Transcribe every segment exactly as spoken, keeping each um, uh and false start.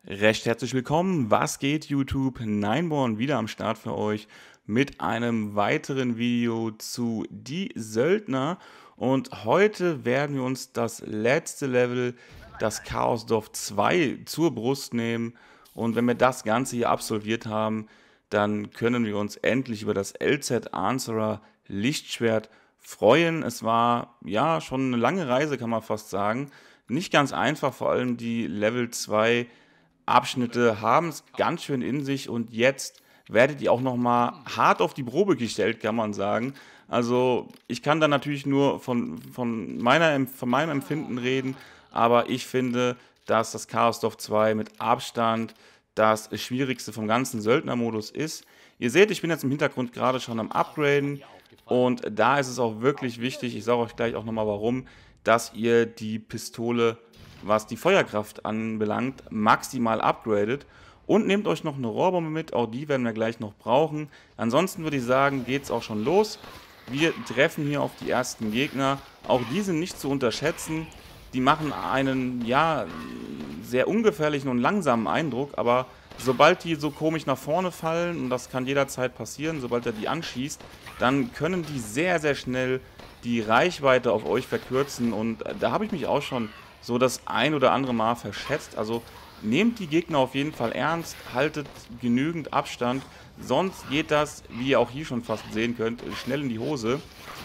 Recht herzlich willkommen. Was geht, YouTube? Nineborn wieder am Start für euch mit einem weiteren Video zu Die Söldner. Und heute werden wir uns das letzte Level, das Chaosdorf zwei, zur Brust nehmen. Und wenn wir das Ganze hier absolviert haben, dann können wir uns endlich über das L Z Answerer Lichtschwert freuen. Es war ja schon eine lange Reise, kann man fast sagen. Nicht ganz einfach, vor allem die Level zwei Abschnitte haben es ganz schön in sich und jetzt werdet ihr auch noch mal hart auf die Probe gestellt, kann man sagen. Also ich kann da natürlich nur von, von, meiner, von meinem Empfinden reden, aber ich finde, dass das Chaosdorf zwei mit Abstand das Schwierigste vom ganzen Söldnermodus ist. Ihr seht, ich bin jetzt im Hintergrund gerade schon am Upgraden und da ist es auch wirklich wichtig, ich sage euch gleich auch nochmal warum, dass ihr die Pistole, was die Feuerkraft anbelangt, maximal upgradet. Und nehmt euch noch eine Rohrbombe mit, auch die werden wir gleich noch brauchen. Ansonsten würde ich sagen, geht es auch schon los. Wir treffen hier auf die ersten Gegner. Auch die sind nicht zu unterschätzen. Die machen einen, ja, sehr ungefährlichen und langsamen Eindruck, aber sobald die so komisch nach vorne fallen, und das kann jederzeit passieren, sobald er die anschießt, dann können die sehr, sehr schnell die Reichweite auf euch verkürzen. Und da habe ich mich auch schon so das ein oder andere Mal verschätzt. Also nehmt die Gegner auf jeden Fall ernst, haltet genügend Abstand, sonst geht das, wie ihr auch hier schon fast sehen könnt, schnell in die Hose.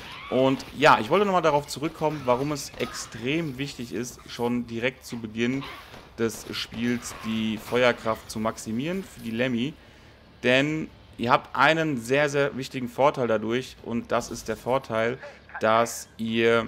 Und ja, ich wollte nochmal darauf zurückkommen, warum es extrem wichtig ist, schon direkt zu Beginn des Spiels die Feuerkraft zu maximieren für die Lemmy. Denn ihr habt einen sehr, sehr wichtigen Vorteil dadurch, und das ist der Vorteil, dass ihr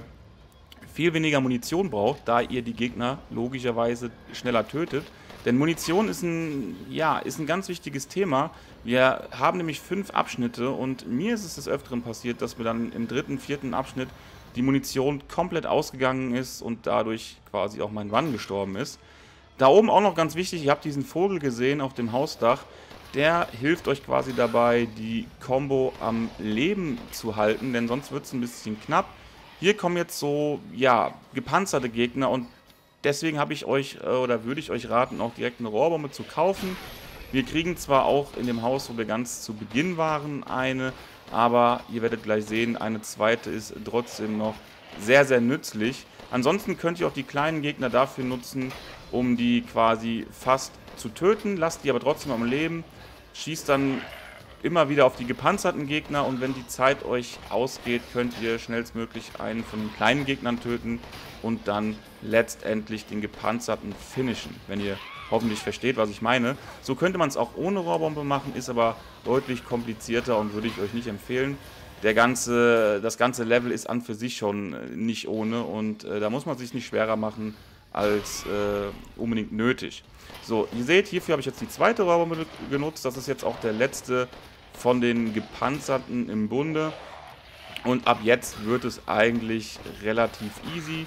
viel weniger Munition braucht, da ihr die Gegner logischerweise schneller tötet. Denn Munition ist ein, ja, ist ein ganz wichtiges Thema. Wir haben nämlich fünf Abschnitte und mir ist es des Öfteren passiert, dass mir dann im dritten, vierten Abschnitt die Munition komplett ausgegangen ist und dadurch quasi auch mein Run gestorben ist. Da oben auch noch ganz wichtig, ihr habt diesen Vogel gesehen auf dem Hausdach. Der hilft euch quasi dabei, die Combo am Leben zu halten, denn sonst wird es ein bisschen knapp. Hier kommen jetzt so, ja, gepanzerte Gegner und deswegen habe ich euch, äh, oder würde ich euch raten, auch direkt eine Rohrbombe zu kaufen. Wir kriegen zwar auch in dem Haus, wo wir ganz zu Beginn waren, eine, aber ihr werdet gleich sehen, eine zweite ist trotzdem noch sehr, sehr nützlich. Ansonsten könnt ihr auch die kleinen Gegner dafür nutzen, um die quasi fast zu töten, lasst die aber trotzdem am Leben, schießt dann immer wieder auf die gepanzerten Gegner und wenn die Zeit euch ausgeht, könnt ihr schnellstmöglich einen von den kleinen Gegnern töten und dann letztendlich den gepanzerten finishen, wenn ihr hoffentlich versteht, was ich meine. So könnte man es auch ohne Rohrbombe machen, ist aber deutlich komplizierter und würde ich euch nicht empfehlen. Der ganze, das ganze Level ist an für sich schon nicht ohne und äh, da muss man sich nicht schwerer machen als äh, unbedingt nötig. So, ihr seht, hierfür habe ich jetzt die zweite Rohrbombe genutzt. Das ist jetzt auch der letzte von den gepanzerten im Bunde. Und ab jetzt wird es eigentlich relativ easy.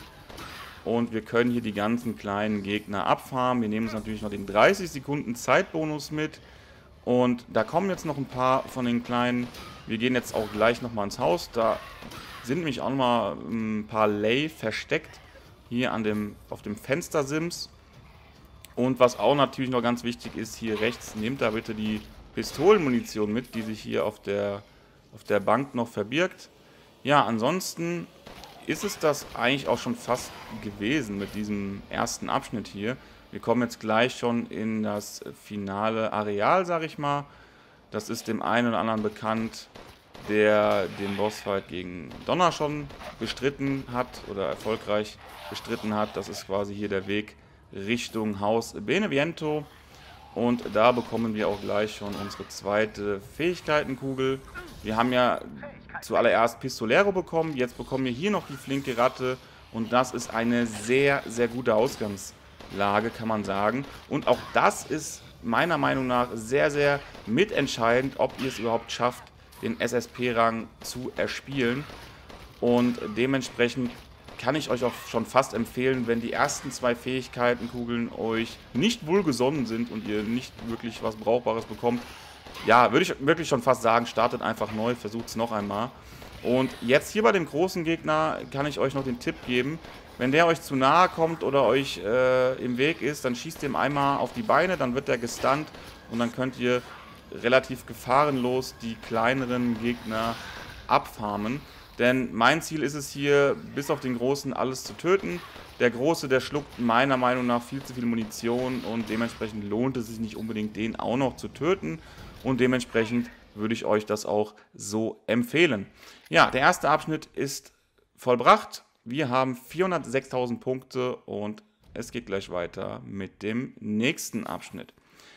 Und wir können hier die ganzen kleinen Gegner abfarmen. Wir nehmen uns natürlich noch den dreißig Sekunden Zeitbonus mit. Und da kommen jetzt noch ein paar von den kleinen. Wir gehen jetzt auch gleich nochmal ins Haus. Da sind nämlich auch nochmal ein paar Lay versteckt. Hier an dem, auf dem Fenstersims. Und was auch natürlich noch ganz wichtig ist, hier rechts, nehmt da bitte die Pistolenmunition mit, die sich hier auf der, auf der Bank noch verbirgt. Ja, ansonsten ist es das eigentlich auch schon fast gewesen mit diesem ersten Abschnitt hier. Wir kommen jetzt gleich schon in das finale Areal, sag ich mal. Das ist dem einen oder anderen bekannt, der den Bossfight gegen Donner schon bestritten hat oder erfolgreich bestritten hat. Das ist quasi hier der Weg Richtung Haus Beneviento. Und da bekommen wir auch gleich schon unsere zweite Fähigkeitenkugel. Wir haben ja zuallererst Pistolero bekommen, jetzt bekommen wir hier noch die flinke Ratte. Und das ist eine sehr, sehr gute Ausgangslage, kann man sagen. Und auch das ist meiner Meinung nach sehr, sehr mitentscheidend, ob ihr es überhaupt schafft, den S S P-Rang zu erspielen. Und dementsprechend kann ich euch auch schon fast empfehlen, wenn die ersten zwei Fähigkeitenkugeln euch nicht wohlgesonnen sind und ihr nicht wirklich was Brauchbares bekommt, ja, würde ich wirklich schon fast sagen, startet einfach neu, versucht es noch einmal. Und jetzt hier bei dem großen Gegner kann ich euch noch den Tipp geben, Wenn der euch zu nahe kommt oder euch äh, im Weg ist, dann schießt ihr ihm einmal auf die Beine, dann wird er gestunt und dann könnt ihr relativ gefahrenlos die kleineren Gegner abfarmen. Denn mein Ziel ist es hier, bis auf den Großen alles zu töten. Der Große, der schluckt meiner Meinung nach viel zu viel Munition und dementsprechend lohnt es sich nicht unbedingt, den auch noch zu töten. Und dementsprechend würde ich euch das auch so empfehlen. Ja, der erste Abschnitt ist vollbracht. Wir haben vierhundertsechstausend Punkte und es geht gleich weiter mit dem nächsten Abschnitt.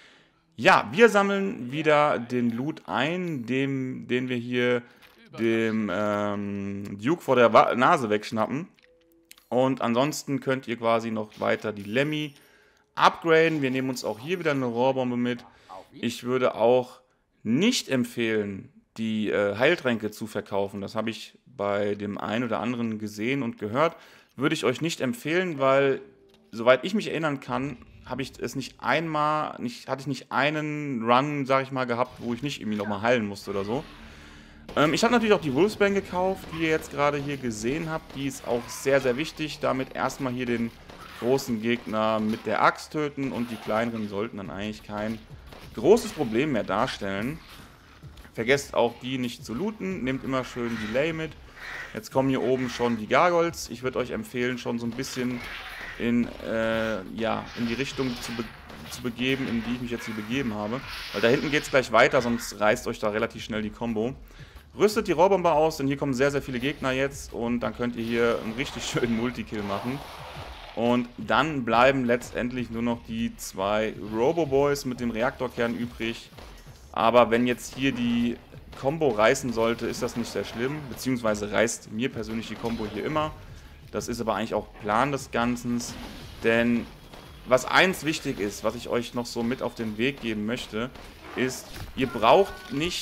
Ja, wir sammeln wieder den Loot ein, dem, den wir hier dem ähm, Duke vor der Wa- Nase wegschnappen. Und ansonsten könnt ihr quasi noch weiter die Lemmy upgraden. Wir nehmen uns auch hier wieder eine Rohrbombe mit. Ich würde auch nicht empfehlen, die äh, Heiltränke zu verkaufen. Das habe ich bei dem einen oder anderen gesehen und gehört. Würde ich euch nicht empfehlen, weil, soweit ich mich erinnern kann, habe ich es nicht einmal, nicht, hatte ich nicht einen Run, sage ich mal, gehabt, wo ich nicht irgendwie nochmal heilen musste oder so. Ähm, ich habe natürlich auch die Wolfsbane gekauft, wie ihr jetzt gerade hier gesehen habt. Die ist auch sehr, sehr wichtig. Damit erstmal hier den großen Gegner mit der Axt töten und die kleineren sollten dann eigentlich kein großes Problem mehr darstellen. Vergesst auch die nicht zu looten, nehmt immer schön Delay mit. Jetzt kommen hier oben schon die Gargoyles. Ich würde euch empfehlen, schon so ein bisschen in, äh, ja, in die Richtung zu, be zu begeben, in die ich mich jetzt hier begeben habe. Weil da hinten geht es gleich weiter, sonst reißt euch da relativ schnell die Combo. Rüstet die Rohrbombe aus, denn hier kommen sehr, sehr viele Gegner jetzt und dann könnt ihr hier einen richtig schönen Multikill machen. Und dann bleiben letztendlich nur noch die zwei Robo-Boys mit dem Reaktorkern übrig. Aber wenn jetzt hier die Combo reißen sollte, ist das nicht sehr schlimm. Beziehungsweise reißt mir persönlich die Combo hier immer. Das ist aber eigentlich auch Plan des Ganzen. Denn was eins wichtig ist, was ich euch noch so mit auf den Weg geben möchte, ist, ihr braucht nicht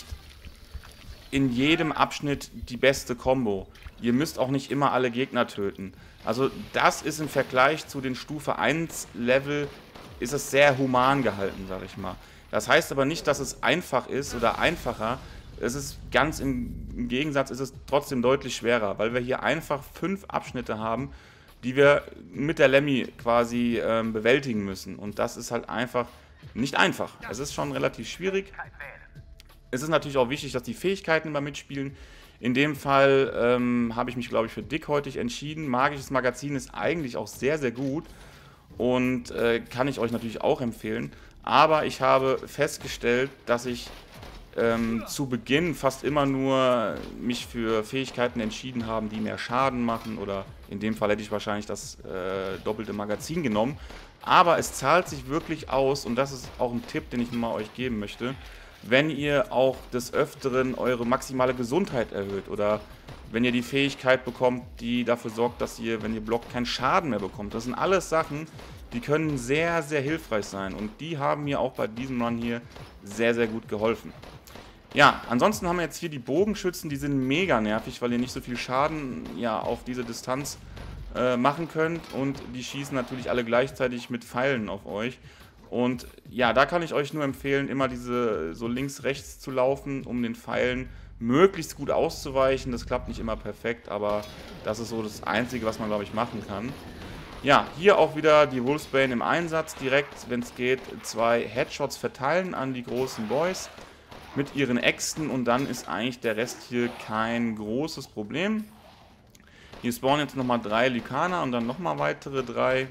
in jedem Abschnitt die beste Combo. Ihr müsst auch nicht immer alle Gegner töten. Also das ist im Vergleich zu den Stufe eins Level, ist es sehr human gehalten, sage ich mal. Das heißt aber nicht, dass es einfach ist oder einfacher. Es ist ganz im, im Gegensatz, ist es trotzdem deutlich schwerer, weil wir hier einfach fünf Abschnitte haben, die wir mit der Lemmy quasi ähm, bewältigen müssen. Und das ist halt einfach nicht einfach. Es ist schon relativ schwierig. Es ist natürlich auch wichtig, dass die Fähigkeiten immer mitspielen. In dem Fall ähm, habe ich mich, glaube ich, für dickhäutig entschieden. Magisches Magazin ist eigentlich auch sehr, sehr gut und äh, kann ich euch natürlich auch empfehlen. Aber ich habe festgestellt, dass ich ähm, zu Beginn fast immer nur mich für Fähigkeiten entschieden habe, die mehr Schaden machen. Oder in dem Fall hätte ich wahrscheinlich das äh, doppelte Magazin genommen. Aber es zahlt sich wirklich aus und das ist auch ein Tipp, den ich mal euch geben möchte. Wenn ihr auch des Öfteren eure maximale Gesundheit erhöht oder wenn ihr die Fähigkeit bekommt, die dafür sorgt, dass ihr, wenn ihr blockt, keinen Schaden mehr bekommt. Das sind alles Sachen, die können sehr, sehr hilfreich sein und die haben mir auch bei diesem Run hier sehr, sehr gut geholfen. Ja, ansonsten haben wir jetzt hier die Bogenschützen, die sind mega nervig, weil ihr nicht so viel Schaden ja, auf diese Distanz äh, machen könnt und die schießen natürlich alle gleichzeitig mit Pfeilen auf euch. Und ja, da kann ich euch nur empfehlen, immer diese so links, rechts zu laufen, um den Pfeilen möglichst gut auszuweichen. Das klappt nicht immer perfekt, aber das ist so das Einzige, was man, glaube ich, machen kann. Ja, hier auch wieder die Wolfsbane im Einsatz, direkt, wenn es geht, zwei Headshots verteilen an die großen Boys mit ihren Äxten und dann ist eigentlich der Rest hier kein großes Problem. Hier spawnen jetzt nochmal drei Lykaner und dann nochmal weitere drei.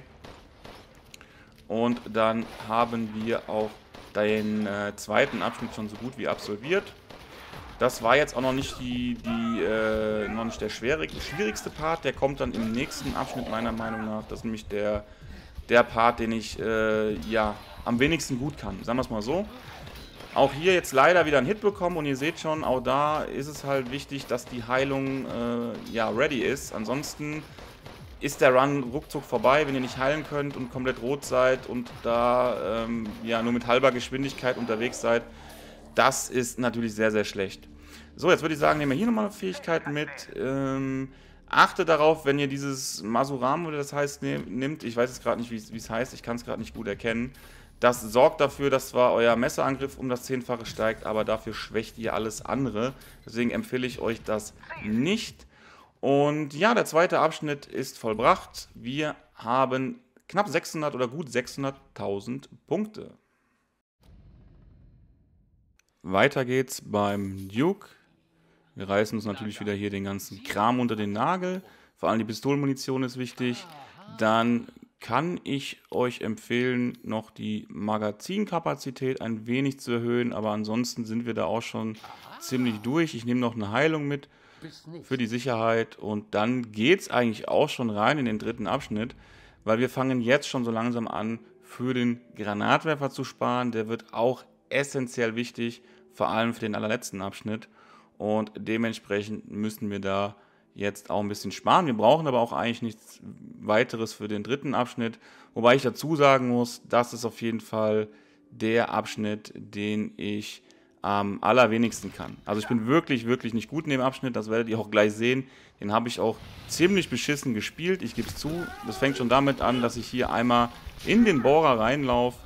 Und dann haben wir auch den äh, zweiten Abschnitt schon so gut wie absolviert. Das war jetzt auch noch nicht, die, die, äh, noch nicht der schwierig, schwierigste Part. Der kommt dann im nächsten Abschnitt meiner Meinung nach. Das ist nämlich der, der Part, den ich äh, ja, am wenigsten gut kann. Sagen wir es mal so. Auch hier jetzt leider wieder einen Hit bekommen. Und ihr seht schon, auch da ist es halt wichtig, dass die Heilung äh, ja, ready ist. Ansonsten ist der Run ruckzuck vorbei, wenn ihr nicht heilen könnt und komplett rot seid und da ähm, ja, nur mit halber Geschwindigkeit unterwegs seid. Das ist natürlich sehr, sehr schlecht. So, jetzt würde ich sagen, nehmen wir hier nochmal Fähigkeiten mit. Ähm, achte darauf, wenn ihr dieses Masuram, oder das heißt, ne, nimmt, ich weiß jetzt gerade nicht, wie es heißt, ich kann es gerade nicht gut erkennen. Das sorgt dafür, dass zwar euer Messerangriff um das Zehnfache steigt, aber dafür schwächt ihr alles andere. Deswegen empfehle ich euch das nicht. Und ja, der zweite Abschnitt ist vollbracht. Wir haben knapp sechshundert oder gut sechshunderttausend Punkte. Weiter geht's beim Duke. Wir reißen uns natürlich wieder hier den ganzen Kram unter den Nagel. Vor allem die Pistolenmunition ist wichtig. Dann kann ich euch empfehlen, noch die Magazinkapazität ein wenig zu erhöhen. Aber ansonsten sind wir da auch schon ziemlich durch. Ich nehme noch eine Heilung mit für die Sicherheit. Und dann geht's eigentlich auch schon rein in den dritten Abschnitt. Weil wir fangen jetzt schon so langsam an, für den Granatwerfer zu sparen. Der wird auch essentiell wichtig, vor allem für den allerletzten Abschnitt. Und dementsprechend müssen wir da jetzt auch ein bisschen sparen. Wir brauchen aber auch eigentlich nichts weiteres für den dritten Abschnitt. Wobei ich dazu sagen muss, das ist auf jeden Fall der Abschnitt, den ich am allerwenigsten kann. Also ich bin wirklich, wirklich nicht gut in dem Abschnitt. Das werdet ihr auch gleich sehen. Den habe ich auch ziemlich beschissen gespielt. Ich gebe es zu. Das fängt schon damit an, dass ich hier einmal in den Bohrer reinlaufe.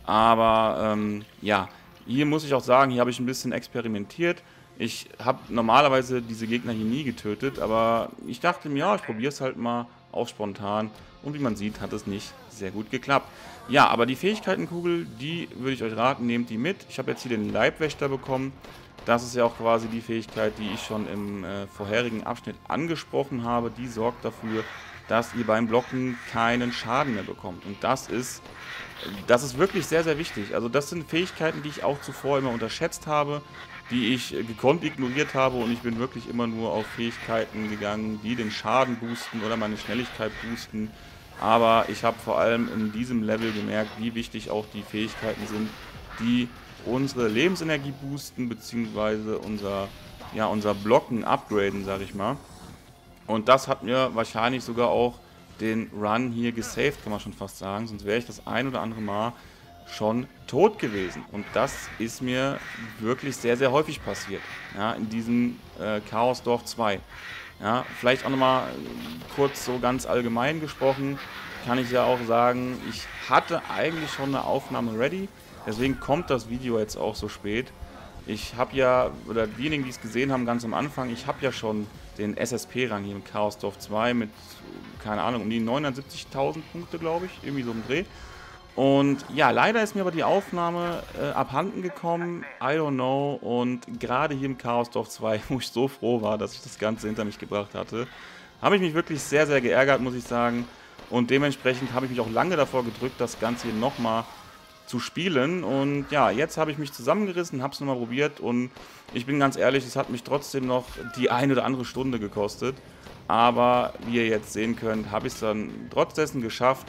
Aber ähm, ja, hier muss ich auch sagen, hier habe ich ein bisschen experimentiert. Ich habe normalerweise diese Gegner hier nie getötet, aber ich dachte mir, ja, ich probiere es halt mal, auch spontan. Und wie man sieht, hat es nicht sehr gut geklappt. Ja, aber die Fähigkeitenkugel, die würde ich euch raten, nehmt die mit. Ich habe jetzt hier den Leibwächter bekommen. Das ist ja auch quasi die Fähigkeit, die ich schon im äh, vorherigen Abschnitt angesprochen habe. Die sorgt dafür, dass ihr beim Blocken keinen Schaden mehr bekommt. Und das ist, das ist wirklich sehr, sehr wichtig. Also das sind Fähigkeiten, die ich auch zuvor immer unterschätzt habe, die ich gekonnt ignoriert habe, und ich bin wirklich immer nur auf Fähigkeiten gegangen, die den Schaden boosten oder meine Schnelligkeit boosten. Aber ich habe vor allem in diesem Level gemerkt, wie wichtig auch die Fähigkeiten sind, die unsere Lebensenergie boosten, beziehungsweise unser, ja, unser Blocken upgraden, sage ich mal. Und das hat mir wahrscheinlich sogar auch den Run hier gesaved, kann man schon fast sagen, sonst wäre ich das ein oder andere Mal schon tot gewesen. Und das ist mir wirklich sehr, sehr häufig passiert, ja, in diesem äh, Chaosdorf zwei. Ja, vielleicht auch nochmal kurz so ganz allgemein gesprochen, kann ich ja auch sagen, ich hatte eigentlich schon eine Aufnahme ready, deswegen kommt das Video jetzt auch so spät. Ich habe ja, oder diejenigen, die es gesehen haben, ganz am Anfang, ich habe ja schon den S S P-Rang hier im Chaosdorf zwei mit, keine Ahnung, um die neunundsiebzigtausend Punkte, glaube ich, irgendwie so im Dreh. Und ja, leider ist mir aber die Aufnahme äh, abhanden gekommen, I don't know, und gerade hier im Chaosdorf zwei, wo ich so froh war, dass ich das Ganze hinter mich gebracht hatte, habe ich mich wirklich sehr, sehr geärgert, muss ich sagen, und dementsprechend habe ich mich auch lange davor gedrückt, das Ganze hier nochmal zu spielen. Und ja, jetzt habe ich mich zusammengerissen, habe es nochmal probiert, und ich bin ganz ehrlich, es hat mich trotzdem noch die eine oder andere Stunde gekostet, aber wie ihr jetzt sehen könnt, habe ich es dann trotz dessen geschafft.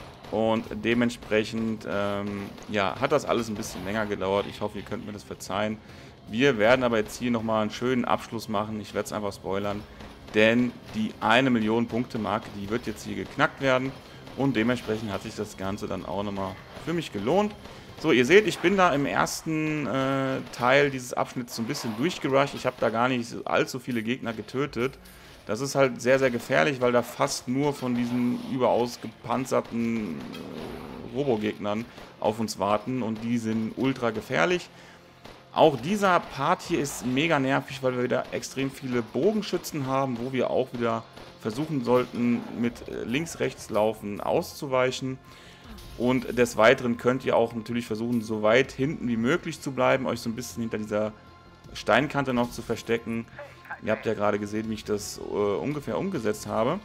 Und dementsprechend ähm, ja, hat das alles ein bisschen länger gedauert. Ich hoffe, ihr könnt mir das verzeihen. Wir werden aber jetzt hier nochmal einen schönen Abschluss machen. Ich werde es einfach spoilern. Denn die eine Million Punkte Marke, die wird jetzt hier geknackt werden. Und dementsprechend hat sich das Ganze dann auch nochmal für mich gelohnt. So, ihr seht, ich bin da im ersten äh, Teil dieses Abschnitts so ein bisschen durchgerusht. Ich habe da gar nicht allzu viele Gegner getötet. Das ist halt sehr, sehr gefährlich, weil da fast nur von diesen überaus gepanzerten äh, Robo-Gegnern auf uns warten, und die sind ultra gefährlich. Auch dieser Part hier ist mega nervig, weil wir wieder extrem viele Bogenschützen haben, wo wir auch wieder versuchen sollten, mit äh, links-rechts laufen auszuweichen. Und des Weiteren könnt ihr auch natürlich versuchen, so weit hinten wie möglich zu bleiben, euch so ein bisschen hinter dieser Steinkante noch zu verstecken. Ihr habt ja gerade gesehen, wie ich das äh, ungefähr umgesetzt habe.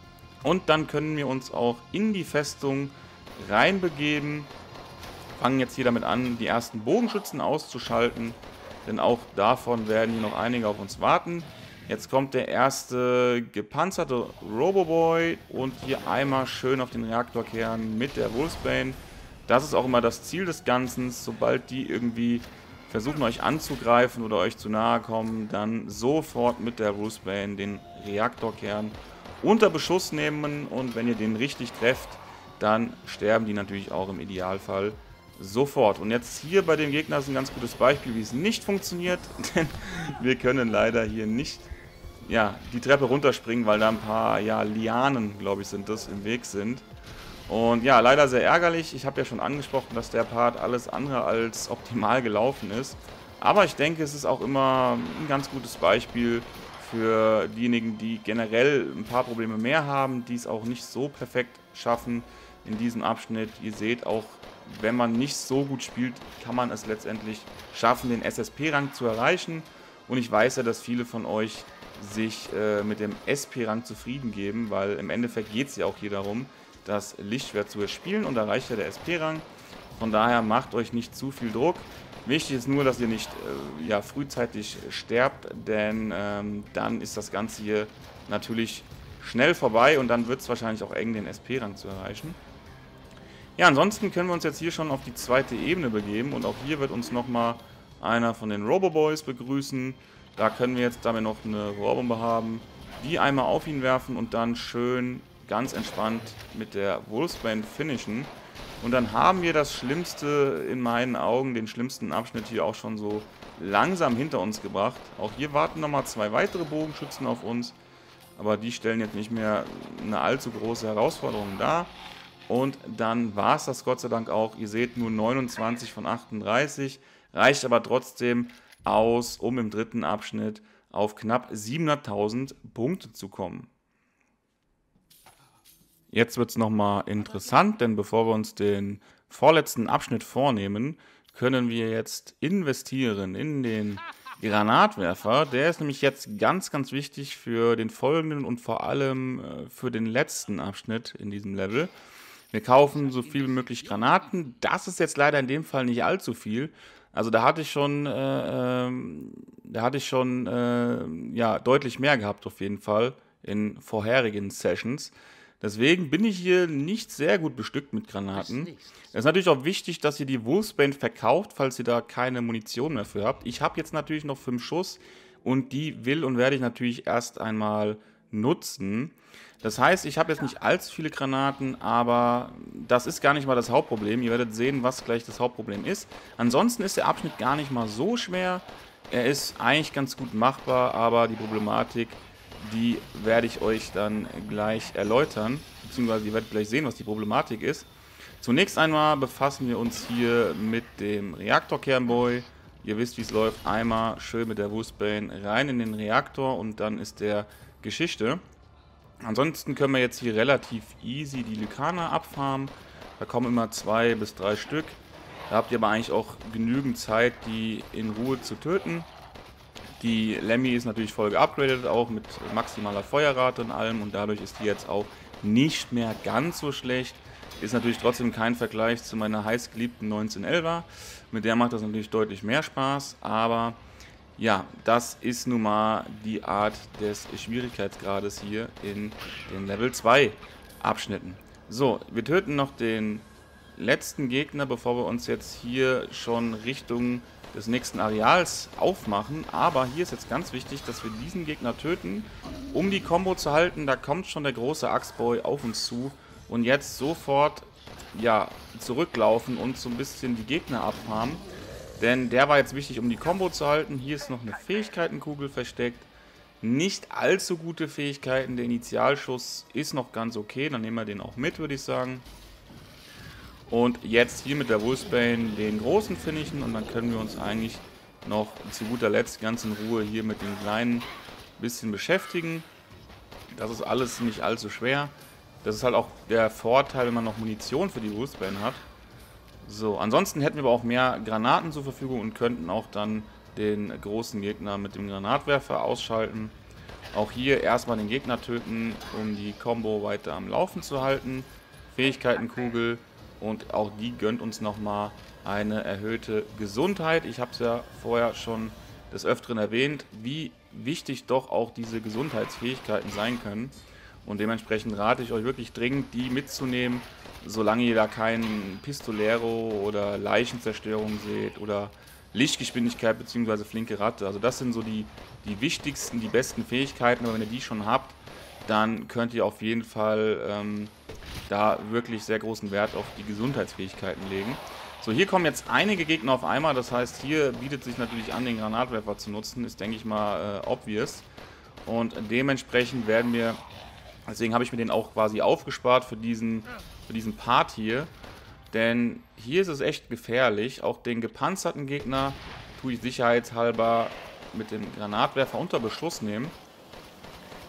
Und dann können wir uns auch in die Festung reinbegeben. Fangen jetzt hier damit an, die ersten Bogenschützen auszuschalten. Denn auch davon werden hier noch einige auf uns warten. Jetzt kommt der erste gepanzerte Roboboy und hier einmal schön auf den Reaktorkern mit der Wolfsbane. Das ist auch immer das Ziel des Ganzen. Sobald die irgendwie versuchen, euch anzugreifen oder euch zu nahe kommen, dann sofort mit der Wolfsbane den Reaktorkern unter Beschuss nehmen, und wenn ihr den richtig trefft, dann sterben die natürlich auch im Idealfall sofort. Und jetzt hier bei dem Gegner ist ein ganz gutes Beispiel, wie es nicht funktioniert, denn wir können leider hier nicht, ja, die Treppe runterspringen, weil da ein paar, ja, Lianen, glaube ich, sind das, im Weg sind. Und ja, leider sehr ärgerlich. Ich habe ja schon angesprochen, dass der Part alles andere als optimal gelaufen ist. Aber ich denke, es ist auch immer ein ganz gutes Beispiel für diejenigen, die generell ein paar Probleme mehr haben, die es auch nicht so perfekt schaffen in diesem Abschnitt. Ihr seht auch, wenn man nicht so gut spielt, kann man es letztendlich schaffen, den S S P-Rang zu erreichen. Und ich weiß ja, dass viele von euch sich äh, mit dem S P-Rang zufrieden geben, weil im Endeffekt geht es ja auch hier darum, das Lichtschwert zu erspielen und da reicht ja der S P-Rang. Von daher macht euch nicht zu viel Druck. Wichtig ist nur, dass ihr nicht äh, ja, frühzeitig sterbt, denn ähm, dann ist das Ganze hier natürlich schnell vorbei und dann wird es wahrscheinlich auch eng, den S P-Rang zu erreichen. Ja, ansonsten können wir uns jetzt hier schon auf die zweite Ebene begeben und auch hier wird uns nochmal einer von den Roboboys begrüßen. Da können wir jetzt damit noch eine Rohrbombe haben, die einmal auf ihn werfen und dann schön ganz entspannt mit der Wolfsbane finishen. Und dann haben wir das Schlimmste in meinen Augen, den schlimmsten Abschnitt hier auch schon so langsam hinter uns gebracht. Auch hier warten nochmal zwei weitere Bogenschützen auf uns, aber die stellen jetzt nicht mehr eine allzu große Herausforderung dar. Und dann war es das Gott sei Dank auch. Ihr seht nur neunundzwanzig von achtunddreißig, reicht aber trotzdem aus, um im dritten Abschnitt auf knapp siebenhunderttausend Punkte zu kommen. Jetzt wird es nochmal interessant, denn bevor wir uns den vorletzten Abschnitt vornehmen, können wir jetzt investieren in den Granatwerfer. Der ist nämlich jetzt ganz, ganz wichtig für den folgenden und vor allem für den letzten Abschnitt in diesem Level. Wir kaufen so viel wie möglich Granaten. Das ist jetzt leider in dem Fall nicht allzu viel. Also da hatte ich schon, äh, da hatte ich schon äh, ja, deutlich mehr gehabt auf jeden Fall in vorherigen Sessions. Deswegen bin ich hier nicht sehr gut bestückt mit Granaten. Es ist natürlich auch wichtig, dass ihr die Wolfsbane verkauft, falls ihr da keine Munition mehr für habt. Ich habe jetzt natürlich noch fünf Schuss und die will und werde ich natürlich erst einmal nutzen. Das heißt, ich habe jetzt nicht allzu viele Granaten, aber das ist gar nicht mal das Hauptproblem. Ihr werdet sehen, was gleich das Hauptproblem ist. Ansonsten ist der Abschnitt gar nicht mal so schwer. Er ist eigentlich ganz gut machbar, aber die Problematik, die werde ich euch dann gleich erläutern, beziehungsweise ihr werdet gleich sehen, was die Problematik ist. Zunächst einmal befassen wir uns hier mit dem Reaktorkernboy. Ihr wisst, wie es läuft. Einmal schön mit der Wolfsbane rein in den Reaktor und dann ist der Geschichte. Ansonsten können wir jetzt hier relativ easy die Lykaner abfarmen. Da kommen immer zwei bis drei Stück. Da habt ihr aber eigentlich auch genügend Zeit, die in Ruhe zu töten. Die Lemmy ist natürlich voll geupgradet, auch mit maximaler Feuerrate und allem. Und dadurch ist die jetzt auch nicht mehr ganz so schlecht. Ist natürlich trotzdem kein Vergleich zu meiner heißgeliebten neunzehnhundertelfer. Mit der macht das natürlich deutlich mehr Spaß. Aber ja, das ist nun mal die Art des Schwierigkeitsgrades hier in den Level zwei Abschnitten. So, wir töten noch den letzten Gegner, bevor wir uns jetzt hier schon Richtung des nächsten Areals aufmachen. Aber hier ist jetzt ganz wichtig, dass wir diesen Gegner töten, um die Combo zu halten. Da kommt schon der große Axeboy auf uns zu. Und jetzt sofort ja, zurücklaufen und so ein bisschen die Gegner abfarmen. Denn der war jetzt wichtig, um die Combo zu halten. Hier ist noch eine Fähigkeitenkugel versteckt. Nicht allzu gute Fähigkeiten. Der Initialschuss ist noch ganz okay. Dann nehmen wir den auch mit, würde ich sagen. Und jetzt hier mit der Wolfsbane den großen finishen. Und dann können wir uns eigentlich noch zu guter Letzt ganz in Ruhe hier mit den kleinen bisschen beschäftigen. Das ist alles nicht allzu schwer. Das ist halt auch der Vorteil, wenn man noch Munition für die Wolfsbane hat. So, ansonsten hätten wir aber auch mehr Granaten zur Verfügung und könnten auch dann den großen Gegner mit dem Granatwerfer ausschalten. Auch hier erstmal den Gegner töten, um die Combo weiter am Laufen zu halten. Fähigkeitenkugel und auch die gönnt uns nochmal eine erhöhte Gesundheit. Ich habe es ja vorher schon des Öfteren erwähnt, wie wichtig doch auch diese Gesundheitsfähigkeiten sein können. Und dementsprechend rate ich euch wirklich dringend, die mitzunehmen, solange ihr da keinen Pistolero oder Leichenzerstörung seht oder Lichtgeschwindigkeit bzw. flinke Ratte. Also das sind so die, die wichtigsten, die besten Fähigkeiten. Aber wenn ihr die schon habt, dann könnt ihr auf jeden Fall ähm, da wirklich sehr großen Wert auf die Gesundheitsfähigkeiten legen. So, hier kommen jetzt einige Gegner auf einmal. Das heißt, hier bietet sich natürlich an, den Granatwerfer zu nutzen. Ist, denke ich mal, äh, obvious. Und dementsprechend werden wir... Deswegen habe ich mir den auch quasi aufgespart für diesen, für diesen Part hier. Denn hier ist es echt gefährlich. Auch den gepanzerten Gegner tue ich sicherheitshalber mit dem Granatwerfer unter Beschuss nehmen.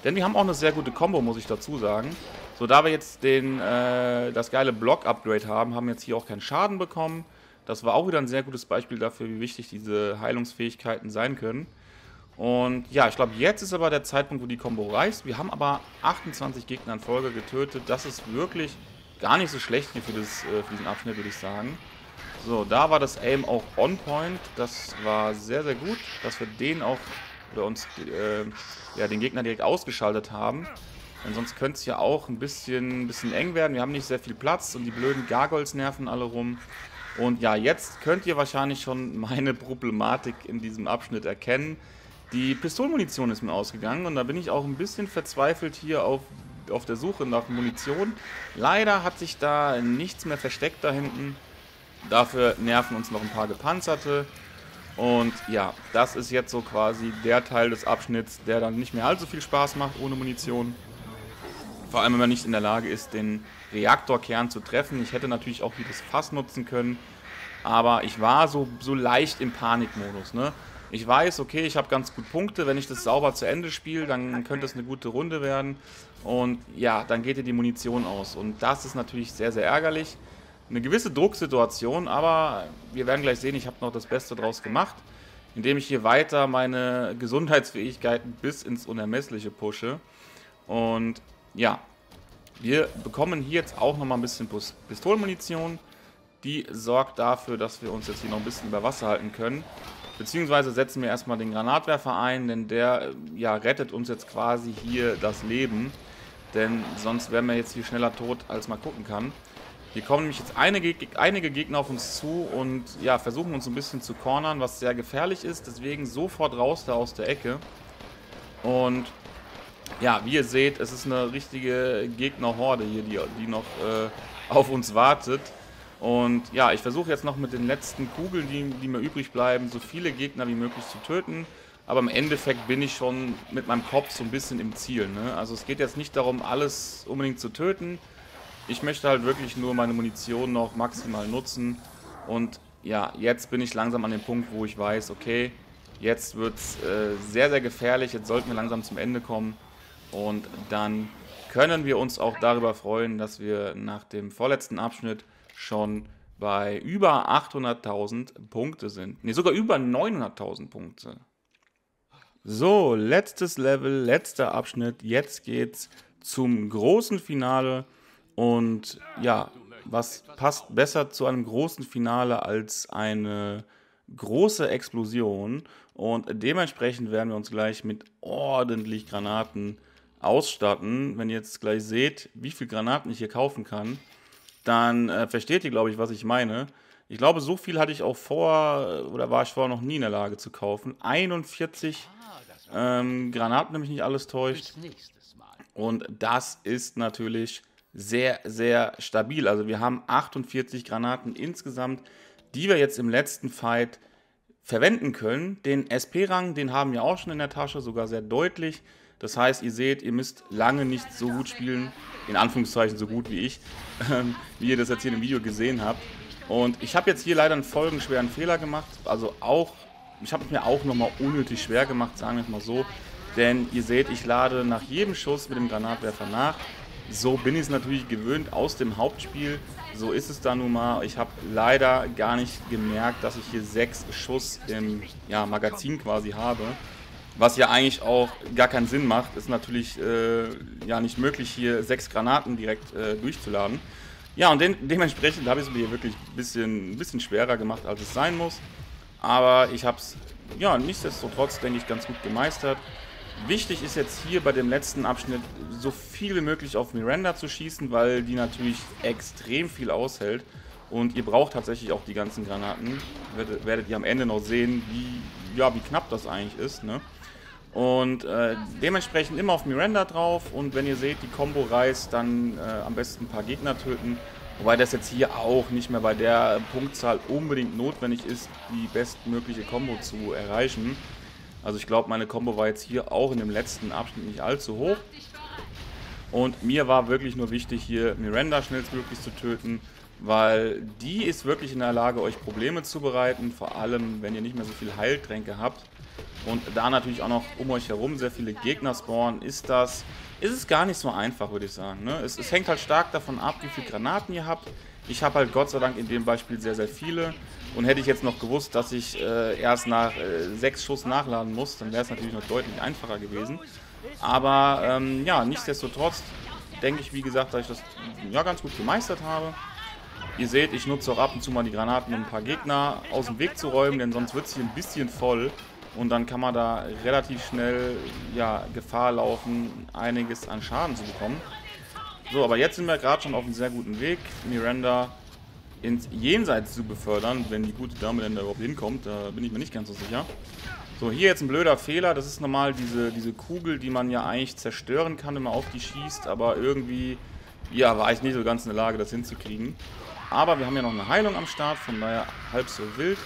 Denn wir haben auch eine sehr gute Combo, muss ich dazu sagen. So, da wir jetzt den, äh, das geile Block-Upgrade haben, haben wir jetzt hier auch keinen Schaden bekommen. Das war auch wieder ein sehr gutes Beispiel dafür, wie wichtig diese Heilungsfähigkeiten sein können. Und ja, ich glaube, jetzt ist aber der Zeitpunkt, wo die Combo reißt. Wir haben aber achtundzwanzig Gegner in Folge getötet. Das ist wirklich gar nicht so schlecht hier für, das, äh, für diesen Abschnitt, würde ich sagen. So, da war das Aim auch on point. Das war sehr, sehr gut, dass wir den auch, oder uns, äh, ja, den Gegner direkt ausgeschaltet haben. Denn sonst könnte es ja auch ein bisschen, ein bisschen eng werden. Wir haben nicht sehr viel Platz und die blöden Gargoyles nerven alle rum. Und ja, jetzt könnt ihr wahrscheinlich schon meine Problematik in diesem Abschnitt erkennen. Die Pistolenmunition ist mir ausgegangen und da bin ich auch ein bisschen verzweifelt hier auf, auf der Suche nach Munition. Leider hat sich da nichts mehr versteckt da hinten. Dafür nerven uns noch ein paar Gepanzerte. Und ja, das ist jetzt so quasi der Teil des Abschnitts, der dann nicht mehr allzu viel Spaß macht ohne Munition. Vor allem, wenn man nicht in der Lage ist, den Reaktorkern zu treffen. Ich hätte natürlich auch hier das Fass nutzen können, aber ich war so, so leicht im Panikmodus, ne? Ich weiß, okay, ich habe ganz gut Punkte. Wenn ich das sauber zu Ende spiele, dann könnte es eine gute Runde werden. Und ja, dann geht dir die Munition aus. Und das ist natürlich sehr, sehr ärgerlich. Eine gewisse Drucksituation, aber wir werden gleich sehen, ich habe noch das Beste draus gemacht, indem ich hier weiter meine Gesundheitsfähigkeiten bis ins Unermessliche pushe. Und ja, wir bekommen hier jetzt auch nochmal ein bisschen Pistolenmunition. Die sorgt dafür, dass wir uns jetzt hier noch ein bisschen über Wasser halten können. Beziehungsweise setzen wir erstmal den Granatwerfer ein, denn der ja, rettet uns jetzt quasi hier das Leben. Denn sonst wären wir jetzt hier schneller tot, als man gucken kann. Hier kommen nämlich jetzt einige, einige Gegner auf uns zu und ja, versuchen uns ein bisschen zu cornern, was sehr gefährlich ist. Deswegen sofort raus da aus der Ecke. Und ja, wie ihr seht, es ist eine richtige Gegnerhorde hier, die, die noch äh, auf uns wartet. Und ja, ich versuche jetzt noch mit den letzten Kugeln, die, die mir übrig bleiben, so viele Gegner wie möglich zu töten. Aber im Endeffekt bin ich schon mit meinem Kopf so ein bisschen im Ziel, ne? Also es geht jetzt nicht darum, alles unbedingt zu töten. Ich möchte halt wirklich nur meine Munition noch maximal nutzen. Und ja, jetzt bin ich langsam an dem Punkt, wo ich weiß, okay, jetzt wird es äh, sehr, sehr gefährlich. Jetzt sollten wir langsam zum Ende kommen. Und dann können wir uns auch darüber freuen, dass wir nach dem vorletzten Abschnitt schon bei über achthunderttausend Punkte sind. Ne, sogar über neunhunderttausend Punkte. So, letztes Level, letzter Abschnitt. Jetzt geht's zum großen Finale. Und ja, was passt besser zu einem großen Finale als eine große Explosion? Und dementsprechend werden wir uns gleich mit ordentlich Granaten ausstatten. Wenn ihr jetzt gleich seht, wie viele Granaten ich hier kaufen kann, dann äh, versteht ihr, glaube ich, was ich meine. Ich glaube, so viel hatte ich auch vor, oder war ich vorher noch nie in der Lage zu kaufen. einundvierzig ähm, Granaten, nämlich nicht alles täuscht. Und das ist natürlich sehr, sehr stabil. Also wir haben achtundvierzig Granaten insgesamt, die wir jetzt im letzten Fight verwenden können. Den S P-Rang, den haben wir auch schon in der Tasche, sogar sehr deutlich. Das heißt, ihr seht, ihr müsst lange nicht so gut spielen, in Anführungszeichen so gut wie ich, wie ihr das jetzt hier im Video gesehen habt. Und ich habe jetzt hier leider einen folgenschweren Fehler gemacht, also auch, ich habe es mir auch nochmal unnötig schwer gemacht, sagen wir es mal so. Denn ihr seht, ich lade nach jedem Schuss mit dem Granatwerfer nach. So bin ich es natürlich gewöhnt aus dem Hauptspiel. So ist es da nun mal. Ich habe leider gar nicht gemerkt, dass ich hier sechs Schuss im ja, Magazin quasi habe. Was ja eigentlich auch gar keinen Sinn macht. Ist natürlich äh, ja nicht möglich, hier sechs Granaten direkt äh, durchzuladen. Ja, und den, dementsprechend habe ich es mir hier wirklich ein bisschen, ein bisschen schwerer gemacht, als es sein muss. Aber ich habe es ja nichtsdestotrotz, denke ich, ganz gut gemeistert. Wichtig ist jetzt hier bei dem letzten Abschnitt so viel wie möglich auf Miranda zu schießen, weil die natürlich extrem viel aushält. Und ihr braucht tatsächlich auch die ganzen Granaten. Werdet, werdet ihr am Ende noch sehen, wie, ja, wie knapp das eigentlich ist, ne? Und äh, dementsprechend immer auf Miranda drauf. Und wenn ihr seht, die Combo reißt, dann äh, am besten ein paar Gegner töten. Wobei das jetzt hier auch nicht mehr bei der Punktzahl unbedingt notwendig ist, die bestmögliche Combo zu erreichen. Also ich glaube, meine Combo war jetzt hier auch in dem letzten Abschnitt nicht allzu hoch. Und mir war wirklich nur wichtig, hier Miranda schnellstmöglich zu töten, weil die ist wirklich in der Lage, euch Probleme zu bereiten, vor allem wenn ihr nicht mehr so viel Heiltränke habt. und da natürlich auch noch um euch herum sehr viele Gegner spawnen, ist das, ist es gar nicht so einfach, würde ich sagen. Ne? Es, es hängt halt stark davon ab, wie viele Granaten ihr habt. Ich habe halt Gott sei Dank in dem Beispiel sehr, sehr viele. Und hätte ich jetzt noch gewusst, dass ich äh, erst nach äh, sechs Schuss nachladen muss, dann wäre es natürlich noch deutlich einfacher gewesen. Aber ähm, ja, nichtsdestotrotz denke ich, wie gesagt, dass ich das ja ganz gut gemeistert habe. Ihr seht, ich nutze auch ab und zu mal die Granaten, um ein paar Gegner aus dem Weg zu räumen, denn sonst wird es hier ein bisschen voll. Und dann kann man da relativ schnell ja, Gefahr laufen, einiges an Schaden zu bekommen. So, aber jetzt sind wir gerade schon auf einem sehr guten Weg, Miranda ins Jenseits zu befördern, wenn die gute Dame denn da überhaupt hinkommt. Da bin ich mir nicht ganz so sicher. So, hier jetzt ein blöder Fehler. Das ist normal diese, diese Kugel, die man ja eigentlich zerstören kann, wenn man auf die schießt. Aber irgendwie, ja, war ich nicht so ganz in der Lage, das hinzukriegen. Aber wir haben ja noch eine Heilung am Start, von daher halb so wild.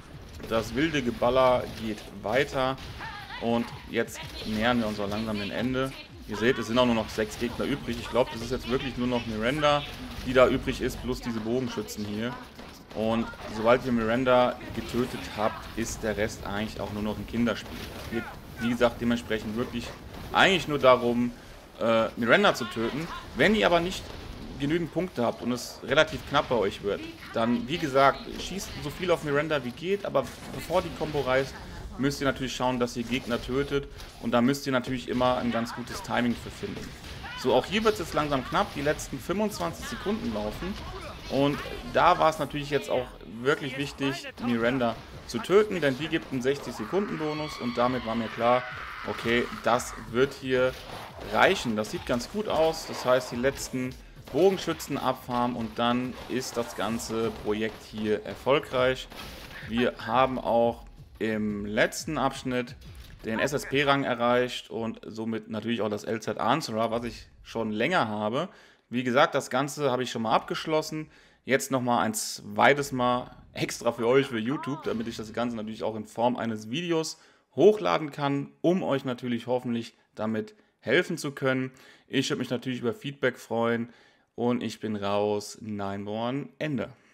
Das wilde Geballer geht weiter. Und jetzt nähern wir uns auch langsam dem Ende. Ihr seht, es sind auch nur noch sechs Gegner übrig. Ich glaube, das ist jetzt wirklich nur noch Miranda, die da übrig ist, plus diese Bogenschützen hier. Und sobald ihr Miranda getötet habt, ist der Rest eigentlich auch nur noch ein Kinderspiel. Es geht, wie gesagt, dementsprechend wirklich eigentlich nur darum, äh, Miranda zu töten. Wenn ihr aber nicht genügend Punkte habt und es relativ knapp bei euch wird, dann, wie gesagt, schießt so viel auf Miranda wie geht, aber bevor die Combo reißt, müsst ihr natürlich schauen, dass ihr Gegner tötet, und da müsst ihr natürlich immer ein ganz gutes Timing für finden. So, auch hier wird es jetzt langsam knapp, die letzten fünfundzwanzig Sekunden laufen, und da war es natürlich jetzt auch wirklich wichtig, Miranda zu töten, denn die gibt einen sechzig Sekunden Bonus, und damit war mir klar, okay, das wird hier reichen. Das sieht ganz gut aus, das heißt, die letzten Bogenschützen abfarmen und dann ist das ganze Projekt hier erfolgreich. Wir haben auch im letzten Abschnitt den S S P-Rang erreicht und somit natürlich auch das L Z Answerer, was ich schon länger habe. Wie gesagt, das Ganze habe ich schon mal abgeschlossen. Jetzt nochmal ein zweites Mal extra für euch, für YouTube, damit ich das Ganze natürlich auch in Form eines Videos hochladen kann, um euch natürlich hoffentlich damit helfen zu können. Ich würde mich natürlich über Feedback freuen und ich bin raus. Nineborn, Ende.